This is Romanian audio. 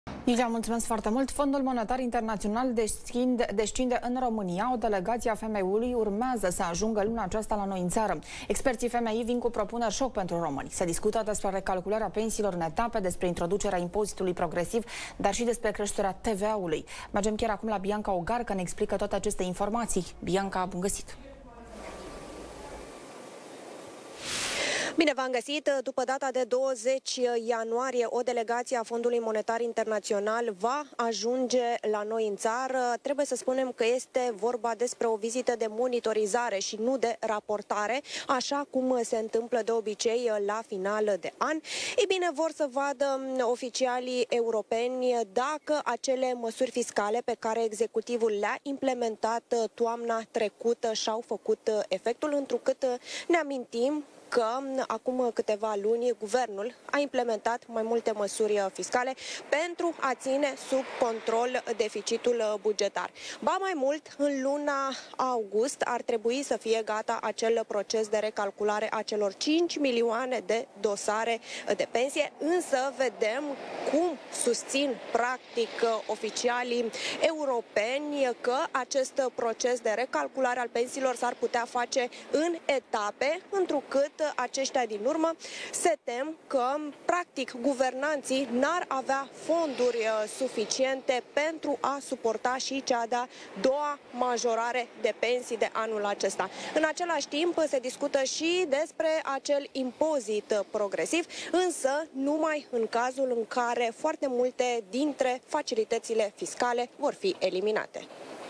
Iulia, mulțumesc foarte mult. Fondul Monetar Internațional descinde în România. O delegație a FMI-ului urmează să ajungă luna aceasta la noi în țară. Experții FMI vin cu propuneri șoc pentru români. Se discută despre recalcularea pensiilor în etape, despre introducerea impozitului progresiv, dar și despre creșterea TVA-ului. Mergem chiar acum la Bianca Ogar, că ne explică toate aceste informații. Bianca, bun găsit! Bine v-am găsit! După data de 20 ianuarie, o delegație a Fondului Monetar Internațional va ajunge la noi în țară. Trebuie să spunem că este vorba despre o vizită de monitorizare și nu de raportare, așa cum se întâmplă de obicei la final de an. Ei bine, vor să vadă oficialii europeni dacă acele măsuri fiscale pe care executivul le-a implementat toamna trecută și-au făcut efectul, întrucât ne amintim că acum câteva luni guvernul a implementat mai multe măsuri fiscale pentru a ține sub control deficitul bugetar. Ba mai mult, în luna august ar trebui să fie gata acel proces de recalculare a celor 5 milioane de dosare de pensie, însă vedem cum susțin practic oficialii europeni că acest proces de recalculare al pensiilor s-ar putea face în etape, întrucât aceștia din urmă se tem că practic guvernanții n-ar avea fonduri suficiente pentru a suporta și cea de-a doua majorare de pensii de anul acesta. În același timp se discută și despre acel impozit progresiv, însă numai în cazul în care foarte multe dintre facilitățile fiscale vor fi eliminate.